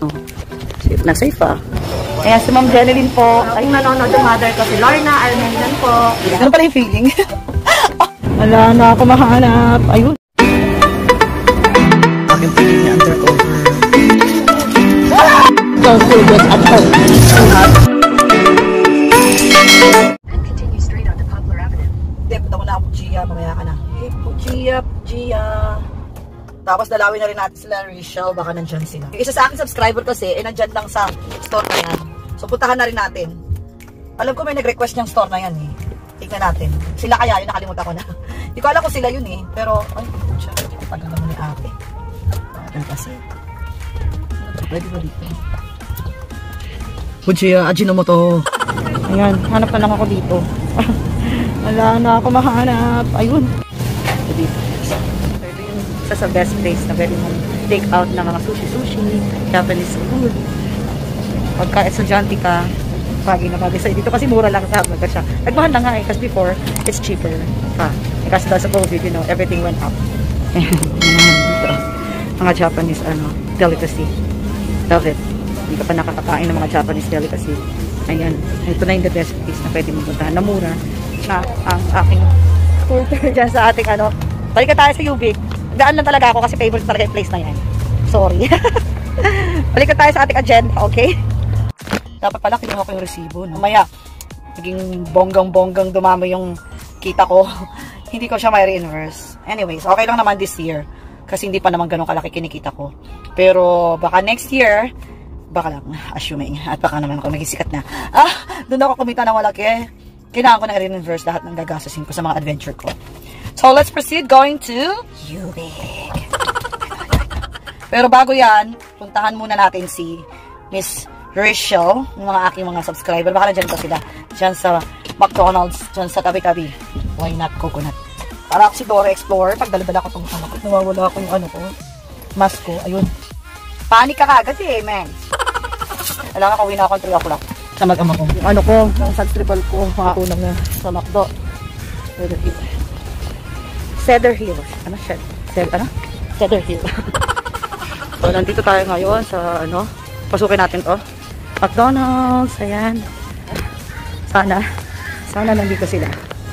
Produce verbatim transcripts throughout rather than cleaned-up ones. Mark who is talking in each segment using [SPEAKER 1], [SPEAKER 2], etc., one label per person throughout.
[SPEAKER 1] Safe na safe ah. Ayan, si Ma'am Jeneline po. Ay, nanonood yung mother ko. Si Lorna, Armenian po. Ano pala yung feeling? Wala na ako mahanap. Ayun. Yung feeling niya undercover. So, so good at home. And continue straight on to Poplar Avenue. Hindi, punta ko na ako, Gia. Mamaya ka na. Hey, Gia, Gia. Tapos dalawin na rin natin sila Rachel, baka nandyan sila. Yung isa sa aking subscriber kasi, eh nandyan lang sa store na yan. So puntahan na rin natin. Alam ko may nag-request niyang store na yan eh. Tignan natin. Sila kaya, yun nakalimutan ko na. Hindi ko alam kung sila yun eh. Pero, ay, siya, tagal naman ni ate. Ano kasi? Pwede ba dito? Puchiya, ajin mo to. Ayan, hanap na lang ako dito. Wala na ako mahanap. Ayun. Dito. Isa sa best place na pwede mong take out ng mga sushi-sushi, Japanese food. Pagka estudyante ka, bagay na bagay sa'yo. Dito kasi mura lang sa Hapag siya. Nagmahal na nga eh, kasi before, it's cheaper. Ha? Eh, kasi dahil sa COVID, you know, everything went up. Dito, mga Japanese, ano, delicacy. Love it. Hindi ka pa nakakakain ng mga Japanese delicacy. Ayan, ito na yung the best place na pwede mong puntahan. Na mura na ang aking scooter dyan sa ating, ano, balik ka tayo sa Ubik. Gaan lang talaga ako kasi favorite talaga yung place na yan. Sorry. Balik tayo sa ating agenda, okay? Dapat pala kinuha ko yung resibo. No? Mamaya, naging bonggang-bonggang dumami yung kita ko. Hindi ko siya may re-inverse. Anyways, okay lang naman this year. Kasi hindi pa naman ganun kalaki kinikita ko. Pero baka next year, baka lang, assuming. At baka naman ako magisikat na. Ah, doon ako kumita ng malaki. Kailangan ko na i-re-inverse lahat ng gagastusin ko sa mga adventure ko. So, let's proceed going to Ubik. Pero bago yan, puntahan muna natin si Miss Rachel, ng mga aking mga subscriber. Baka na dyan pa sila. Dyan sa McDonald's, dyan sa tabi-tabi. Why not coconut? Para ako si Dora Explorer. Pag daladala ko itong ano ko, nawawala ko yung ano ko. Mask ko. Ayun. Panik ka kagad eh, man. Alam ka, kawin na ako three o'clock sa mag-ama ko. Yung ano ko, yung sad-triple ko, makakunang na sa McDo. Cedar Hill. Cedar Hill. Ano? Cedar, ano? Cedar Hill. So, nandito tayo ngayon sa, ano, pasukin natin to. McDonald's. Ayan. Sana. Sana nandito sila.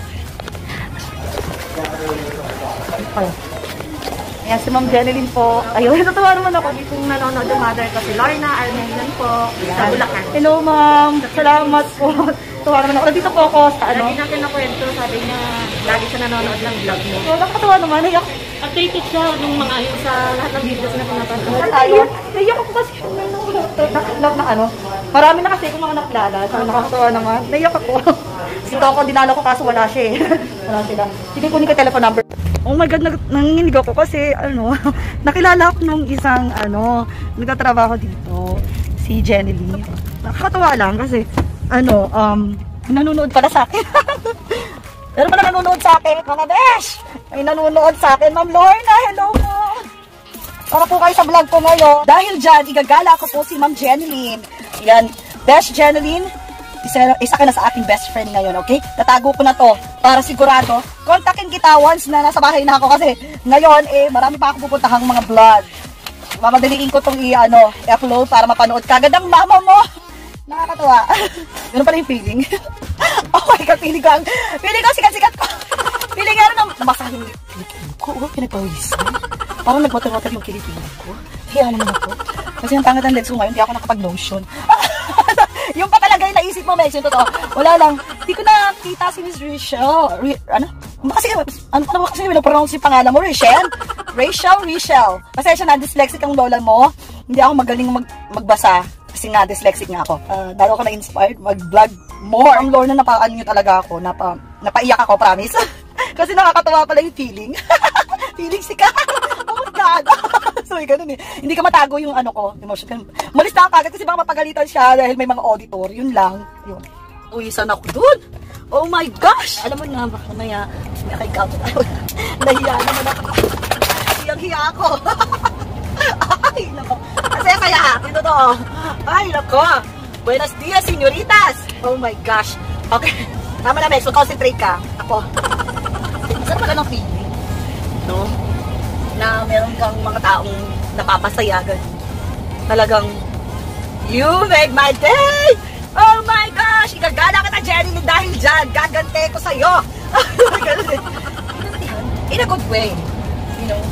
[SPEAKER 1] Ayan. Ayan, si Ma'am Jeneline po. Ayun, natuwa naman ako dito nanonood yung mother ko. Si Lorna, Armenian po. Sa Bulacan. Hello, Ma'am. Salamat po. Tuwa naman ako. Nandito po ako sa ano. Lagi natin nakwento. Sabi niya, lagi siya nanonood ng vlog mo. So, nakakatuwa naman. Naiyak. Updated siya nung mga ayun sa lahat ng videos na pinapanood. Ayun. Naiyak ako kasi may nang na ano. Marami na kasi kung mga nakilala. So, nakakatuwa naman. Naiyak ako. Sito ako, dinala ko kaso wala siya eh. Wala sila. Sige, kunin ko telephone number. Oh my God, nanginginig ako kasi ano, nakilala ko nung isang ano, nagtatrabaho dito, si Jeneline. Nakakatawa lang kasi ano, um, nanonood pala sa akin. Pero pala nanonood sa akin, mga besh! May nanonood sa akin, Ma'am Lorna, hello po! Para po kayo sa vlog ko ngayon. Dahil dyan, igagala ko po si Ma'am Jeneline. Yan, Besh Jeneline. Isa, isa ka na sa aking best friend ngayon, okay? Tatago ko na to para sigurado. Kontakin kita once na nasa bahay na ako kasi ngayon, eh, marami pa ako pupuntahang mga vlog. Mamadaliin ko itong i-ano, i-upload para mapanood kagad ang mama mo. Nakakatawa. Ganun pala yung feeling. Oh my God, feeling ko ang, feeling ko sikat-sikat ko. Feeling nga rin ang, nabasa yung kilikili ko. Oh, pinagpawis. Parang nag-water-water yung kilikili ko. Hiya naman ako. Kasi ang tangad ang legs ko ngayon, hindi ako nakapag-lotion. Yung pa talaga yung naisip mo, Mex, yung totoo. Wala lang. Hindi ko nakita si Miss Rachel. Re, ano? Kasi, ano, ano kasi pinopronounce yung pangalan mo? Rachel? Rachel, Rachel. Pasensya na, dyslexic ang lola mo. Hindi ako magaling mag, magbasa. Kasi nga, dyslexic nga ako. Uh, dahil ako na-inspired mag-vlog more. Ang Lord na napaan nyo talaga ako. Napa, napaiyak ako, promise. Kasi nakakatawa pala yung feeling. Feeling sika. Oh my God. So, ganun eh. Hindi ka matago yung ano ko, emotion. Malis na kagad kasi baka mapagalitan siya dahil may mga auditor. Yun lang. Yun. Uwisan ako dun. Oh my gosh! Alam mo na, baka maya, nakikaw ko tayo. Nahiya naman ako. Hiyang-hiya ako. Ay, nako. Kasi kaya, ito to. Ay, nako. Buenos dias, señoritas. Oh my gosh. Okay. Tama na, Mex. Concentrate ka. Ako. Saan pala ng feeling? No? Na meron kang mga taong napapasaya. Talagang
[SPEAKER 2] You make my day! Oh my gosh! Igagala kita, Jenny, dahil dyan. Gagante ko sa'yo. In a good way. You know?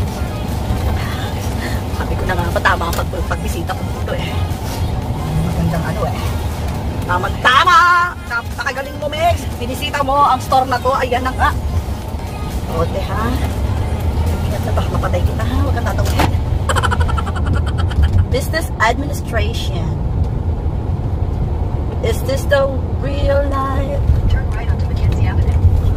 [SPEAKER 2] Sabi ko na nga, patama ang pagbisita ko dito eh. Magandang ano eh. Tamang-tama! Napakagaling mo, Megs. Binisita mo ang store na to. Ayan na nga. Ote ha. Ingat na baka mapatay kita ha. Huwag kang tatawin. Business administration. Is this the real life? Turn right onto Mackenzie Avenue.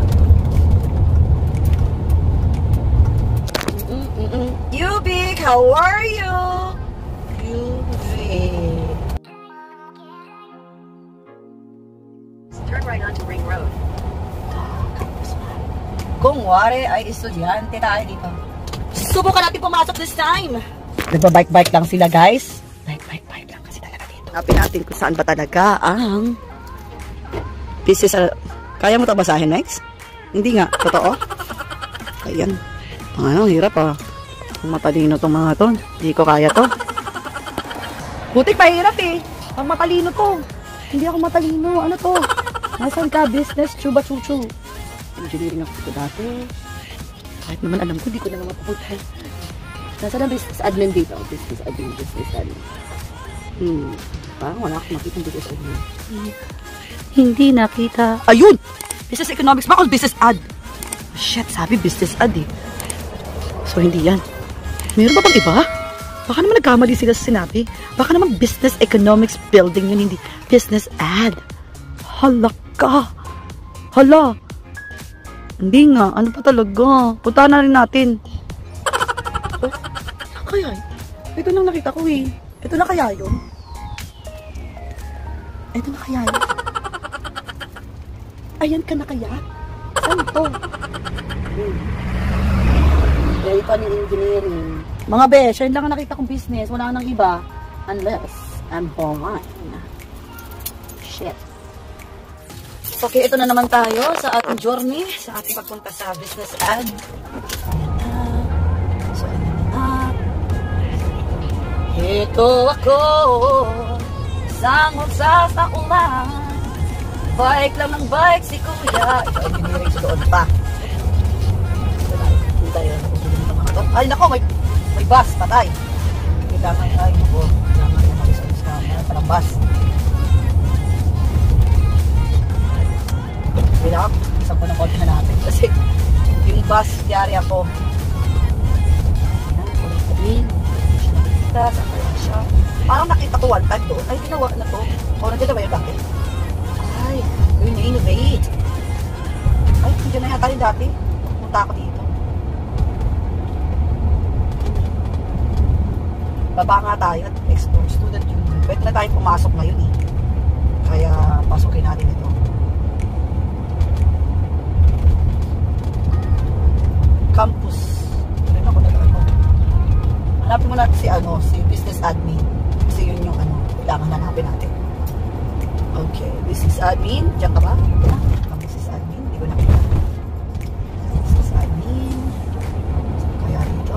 [SPEAKER 2] Mm -mm -mm. You big, how are you? You big. Turn right onto Ring Road. Kung wari ay estudyante tayo dito. Subukan natin pumasok this time. Nagbabike-bike lang sila, guys. Bike-bike-bike lang kasi talaga dito. Hanapin natin kung saan ba talaga ang business. Kaya mo ito basahin next? Hindi nga. Totoo? Ayan. Ang ano, hirap ah. Ang matalino itong mga to. Hindi ko kaya to. Butik pa hirap eh. Ang matalino to. Hindi ako matalino. Ano to? Nasaan ka? Business, chuba-chuchu. Engineering ako ito dati. Kahit naman alam ko, hindi ko na naman papunta. Nasaan ang business admin dito? Business admin, business admin. Hmm. Parang wala akong nakita ng business admin. Hmm. Hindi nakita. Ayun! Business economics. Bakit business ad? Shit, sabi business ad eh. So, hindi yan. Meron ba pang iba? Baka naman nagkamali sila sa sinabi. Baka naman business economics building yun, hindi business ad. Hala ka. Hala. Hindi nga. Ano pa talaga? Punta na rin natin. Oh, kaya yun? Ito lang nakita ko eh. Ito na kaya yun? Ito na kaya yun? Ayan ka na kaya? Saan ito? Hmm. Dahil pa ni engineering. Mga besh, yun lang ang nakita kong business. Wala nang iba. Unless I'm online. Shit. Okay, ito na naman tayo sa ating journey. Sa ating pagpunta sa business ad. So, ayan na. Ito ako. Isang magsasaulan. Bike lang ng bike si kuya. Ito engineering sa doon pa. Ay nako, may, may bus, patay. Kailangan ay nako. Kailangan na mag-isang camera para bus. Kailangan, isang ko na konti na natin. Kasi yung bus, diyari ako. Ayan, nakita, saan kaya siya? Parang nakita ko one time doon. Ay, ginawa na to. O, nandiyan na ba yung dati? Ay, yun na-innovate. Ay, nandiyan na yata rin dati. Punta ako dito. Baba nga tayo at explore student union. Pwede na tayo pumasok ngayon eh. Kaya pasukin natin ito. Campus. Tignan ako na ano. Hanapin mo natin si ano, si business admin. Kasi yun yung ano, kailangan hanapin natin. Okay, business admin. Diyan ka ba? Ang business admin. Hindi ko nakita. Business admin. Kaya dito.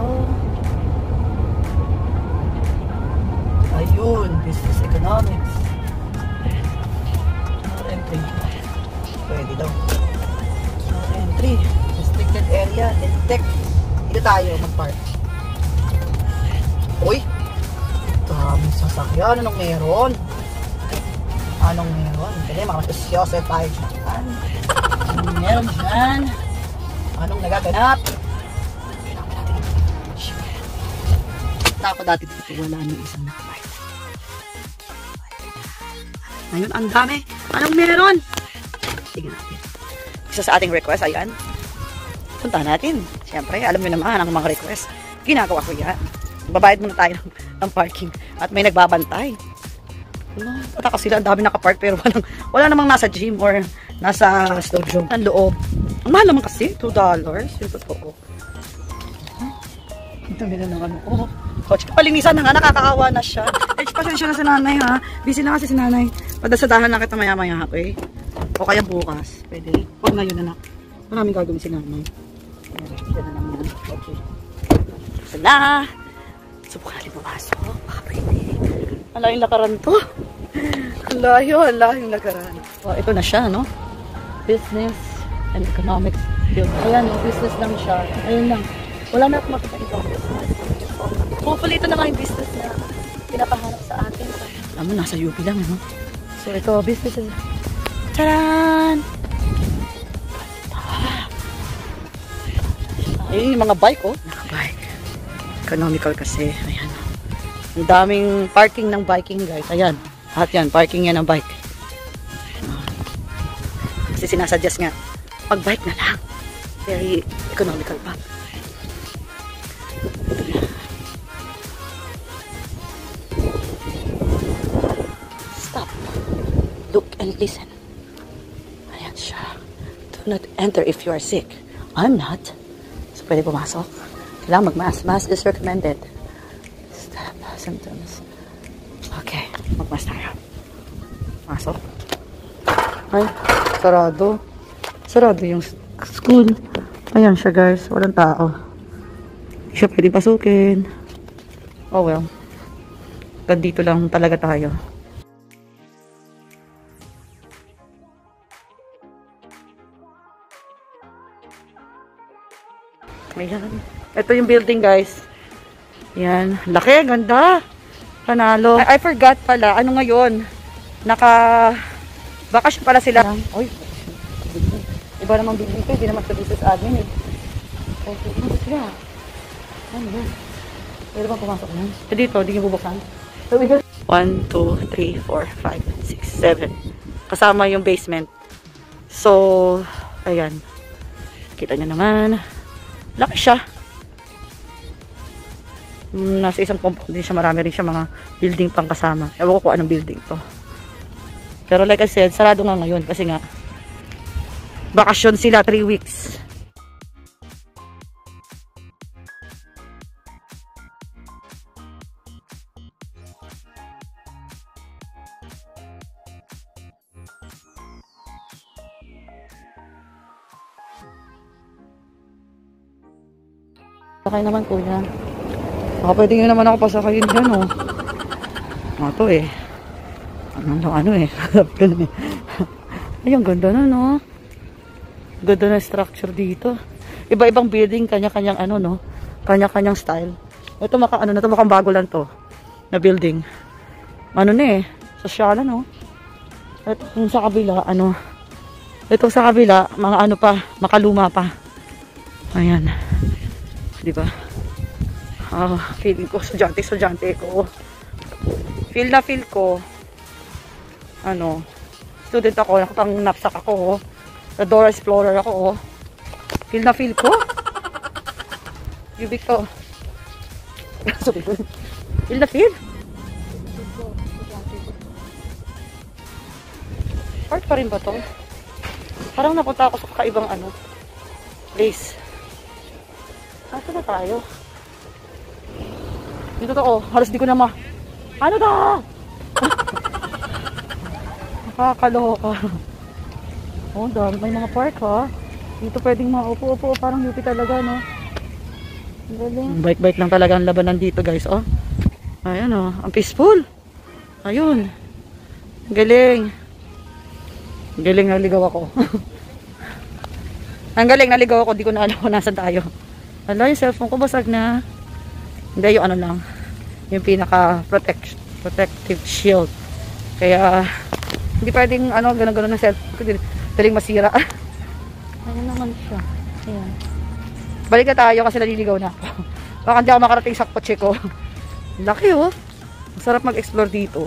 [SPEAKER 2] Ayun, business economics. Entry. Pwede daw. Entry. Restricted area, detect. Dito tayo mag-park. Uy! Daming sasakyan. Anong meron? Anong meron? Dali, mga masyosyo tayo dyan. Anong meron dyan? Anong nagaganap? Ako dati dito, wala nang isang nakapark. Ngayon, ang dami. Anong meron? Sige natin. Isa sa ating request, ayan. Punta natin. Siyempre, alam nyo naman ang mga request. Ginagawa ko yan. Babayad muna tayo ng, ng parking. At may nagbabantay. Wala, pataka sila. Ang dami nakapark pero walang, wala namang nasa gym or nasa studio. Ang loob. Ang mahal naman kasi. two dollars. Yung totoo. Ito nila ng ano. Oh, coach. Palinisan na nga. Nakakaawa na siya. Eh, pasensya na si nanay ha. Busy na kasi si nanay. Padasadahan lang kita maya-maya okay? O kaya bukas. Pwede. Huwag ngayon anak. Maraming gagawin si nanay. Diyan na lang yan. Okay. Sana. Subukan natin pumasok. Baka pwede. Ala yung lakaran to. Layo, ala yung lakaran. Oh, ito na siya, no? Business and economics. Ayan, no? Business lang siya. Ayun lang. Wala na akong makita ibang business. Hopefully, ito na nga yung business na pinapahanap sa atin. Alam mo, nasa U P lang, no? So, ito, business. Taran! Ayun yung mga bike, oh. Naka-bike. Economical kasi. Ayan. Ang daming parking ng biking, guys. Ayan. Lahat yan. Parking yan ng bike. Kasi sinasuggest nga, pag-bike na lang. Very economical pa. Stop. Look and listen. Ayan siya. Do not enter if you are sick. I'm not. So, pwede pumasok. Kailangan mag-mask. Mask is recommended. Stop. Symptoms. Okay. Mag-mask tayo. Masok. Ay, sarado. Sarado yung school. Ayan siya, guys. Walang tao. Hindi siya pwede pasukin. Oh, well. Gandito lang talaga tayo. Ayan. Ito yung building, guys. Ayan. Laki, ganda. Panalo. I, I forgot pala. Ano ngayon? Naka... Bakasyon pala sila. Uy. Iba namang building ko. Hindi naman sa business admin eh. Okay. Ano sila? Ano ba? Pwede bang pumasok na? So, dito, hindi yung bubuksan. So, we go. one, two, three, four, five, six, seven. Kasama yung basement. So, ayan. Kita nyo naman. Laki siya. Nasa isang compound din siya. Marami rin siya mga building pang kasama. Ewan ko kung anong building to. Pero like I said, sarado nga ngayon. Kasi nga, bakasyon sila three weeks. Sakay naman, kuya. Baka pwede nyo naman ako pasakayin dyan, oh. Ano to, eh. Ano, ano, eh. Ay, ang ganda na, no? Ganda na structure dito. Iba-ibang building, kanya-kanyang, ano, no? Kanya-kanyang style. Ito, maka, ano na to, mukhang bago lang to. Na building. Ano na, eh. Sosyalan, no? Ito, yung sa kabila, ano. Ito sa kabila, mga ano pa, makaluma pa. Ayan. Diba? Ah, feeling ko, estudyante-estudyante ko. Feel na feel ko, ano, student ako, nakapang knapsack ako, the door explorer ako, oh. Feel na feel ko. Yubik to. Feel na feel. Part pa rin ba to? Parang napunta ako sa kakaibang ano, place. Asa na tayo? Dito to, oh. Halos di ko na ma... Ano to? Nakakaloka. Oh, dami. May mga park, ha? Dito pwedeng maupo-upo. Parang U P talaga, no? Galing. Bike-bike lang talaga ang labanan dito, guys, oh. Ayan, oh. Ang peaceful. Ayun. Galing. Galing, naligaw ako. Ang galing, naligaw ako. Di ko na alam kung nasan tayo. Hala, yung cellphone ko basag na. Hindi, yung ano lang. Yung pinaka protect, protective shield. Kaya, hindi pwedeng ano, gano'n-gano'n ng cellphone ko. Daling masira. Ayun naman siya. Ayan. Balik na tayo kasi naliligaw na ako. Baka hindi ako makarating sa kotse ko. Laki, oh. Masarap mag-explore dito.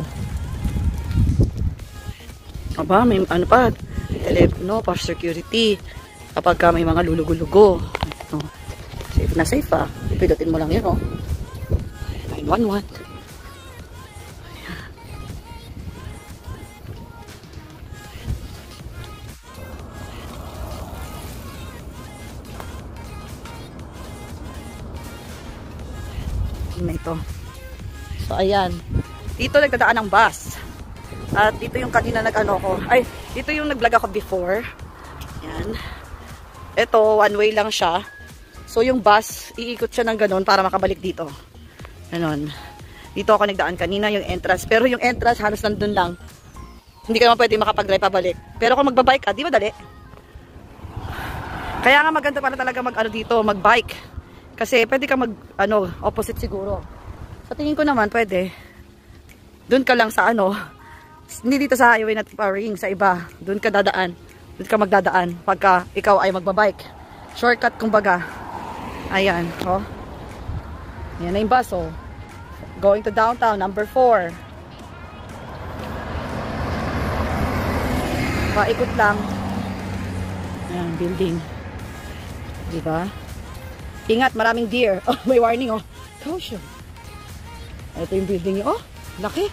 [SPEAKER 2] Aba, may ano pa. Telepono, para security. Kapag ka may mga lulugo-lugo. Ito. Safe na safe, ah. Pidutin mo lang yun, oh. nine one one. Ayan. Na ito. So, ayan. Dito nagdadaan ng bus. At dito yung kanina nag-ano ko. Ay, dito yung nag-vlog ako before. Ayan. Ito, one way lang siya. So, yung bus, iikot siya ng ganon para makabalik dito. Ganon. Dito ako nagdaan kanina yung entrance. Pero yung entrance halos nandun lang. Hindi ka naman pwede makapag-drive pabalik. Pero kung magbabike ka, di madali. Kaya nga maganda pala talaga mag-ano dito, mag-bike. Kasi pwede ka mag, ano, opposite siguro. Sa tingin ko naman, pwede. Doon ka lang sa ano, hindi dito sa highway na pa-ring, sa iba. Doon ka dadaan. Doon ka magdadaan pagka ikaw ay magbabike. Shortcut kumbaga. Ayan, oh. Ayan na yung bus, oh. Going to downtown, number four. Paikot lang. Ayan, building. Diba? Ingat, maraming deer. Oh, may warning, oh. Caution. Ito yung building nyo, oh. Laki.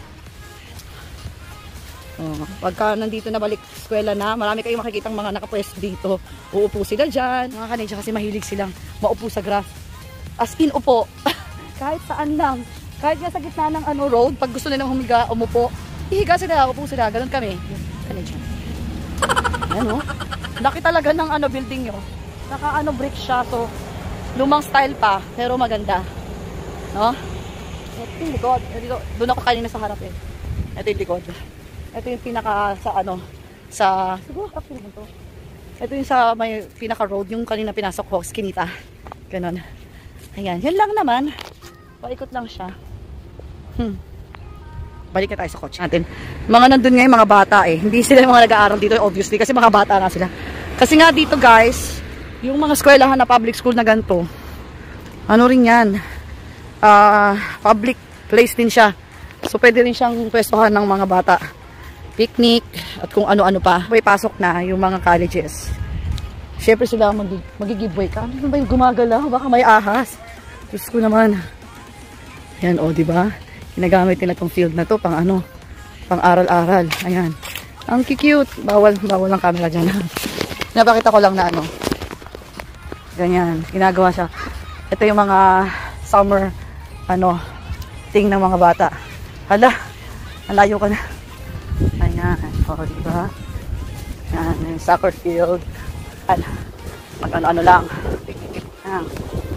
[SPEAKER 2] Oh, pagka nandito na balik eskwela na, marami kayong makikitang mga nakapwesto dito. Uupo sila dyan. Mga kanadya kasi mahilig silang maupo sa grass. As in, upo. Kahit saan lang. Kahit nga sa gitna ng ano, road, pag gusto nilang humiga, umupo, ihiga sila, upo sila. Ganun kami. Kanadya. Ayan, oh. Laki talaga ng ano, building nyo. Naka ano, brick siya. So, lumang style pa, pero maganda. No? Ito yung likod. Doon ako kanina sa harap eh. Ito yung likod. Ito yung pinaka sa ano, sa, siguro, actually mo to. Ito yung sa may pinaka road, yung kanina pinasok ko, skinita. Ganon. Ayan, yan lang naman. Paikot lang siya. Hmm. Balik na tayo sa coach natin. Mga nandun ngayon, mga bata eh. Hindi sila yung mga nag-aaral dito, obviously, kasi mga bata nga sila. Kasi nga dito guys, yung mga eskwelahan na public school na ganito, ano rin yan, uh, public place din siya. So pwede rin siyang pwestuhan ng mga bata. Picnic, at kung ano-ano pa. May pasok na yung mga colleges. Siyempre sila mag mag-giveaway ka. Ano ba yung gumagalaw? Baka may ahas. Diyos ko naman. Ayan, o, oh, diba? Ginagamit nila tong field na to pang ano, pang aral-aral. Ayan. Ang cute. Bawal, bawal ang camera dyan. Napakita ko lang na ano. Ganyan. Ginagawa siya. Ito yung mga summer, ano, thing ng mga bata. Hala, nalayo ka na. Ayan. O, diba? Ayan, yung soccer field. Hala. Mag ano-ano lang. Ayan.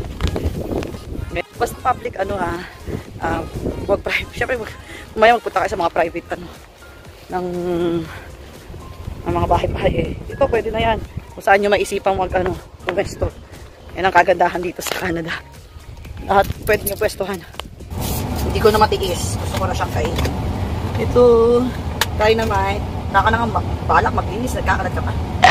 [SPEAKER 2] Basta public, ano ha, uh, wag private. Siyempre, kumaya magpunta kayo sa mga private, ano, ng, ng mga bahay-bahay eh. Ito, pwede na yan. Kung saan nyo maisipang mag, ano, pwesto. Yan ang kagandahan dito sa Canada. Lahat pwede nyo pwestuhan. Hindi ko na matiis. Gusto ko na siyang kainin. Ito, dynamite. Naka na nga balak, maglinis. Nagkakalat ka pa.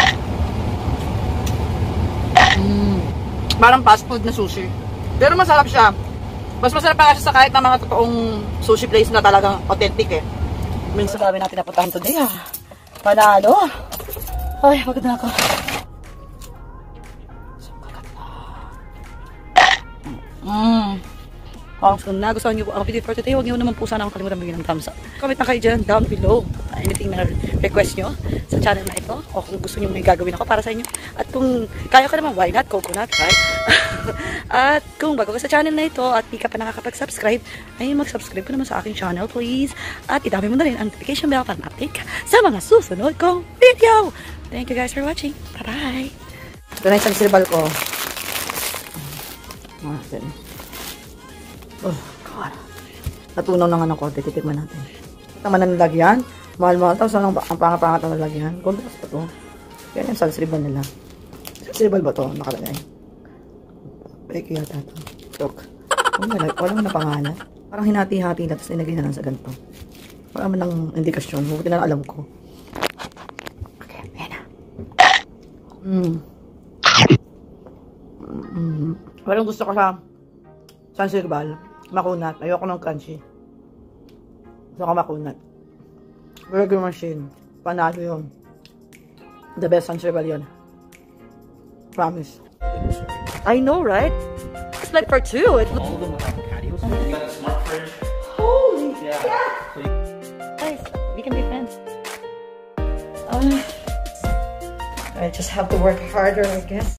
[SPEAKER 2] Mm. Parang fast food na sushi. Pero masarap siya. Mas masarap pa siya sa kahit na mga totoong sushi place na talagang authentic eh. Minsan sabi natin napuntahan today ah. Panalo. Ay, pagod na ako. Mmm. Kung so, nagustuhan nyo po ang video for today, huwag nyo naman po sana akong kalimutan bigyan ng thumbs up. Comment na kayo dyan down below. Anything na request nyo sa channel na ito. O kung gusto nyo may gagawin ako para sa inyo. At kung kaya ka naman, why not? Coconut, right? At kung bago ka sa channel na ito at di ka pa nakakapag-subscribe, ay mag-subscribe ka naman sa aking channel, please. At idami mo na rin ang notification bell para ma-update ka sa mga susunod kong video. Thank you guys for watching. Bye-bye! Ito na yung sansibal ko. Natin. Oh, God. Natunaw na nga ng konti. Titikman natin. Naman na nilagyan. Mahal-mahal. Tapos ang, ang pangapangat na nilagyan. Gold pa ito. Yan yung sansibal nila. Sansibal ba ito? Nakalagay. Peke yata ito. Joke. Walang na pangalan. Parang hinati-hati na. Tapos nilagay na lang sa ganito. Wala man ng indikasyon. Buti na alam ko. Okay. Ayan na. Hmm. Mm. Parang gusto ko sa sansibal. Makunat. Ayoko ng crunchy. Gusto ko makunat. Burger machine. Panalo yun. The best sansibal yun. Promise. I know, right? It's like for two. It's all of them have patios. You got a smart fridge. Holy yeah. Yeah. So you guys, we can be friends. Um, I just have to work harder, I guess.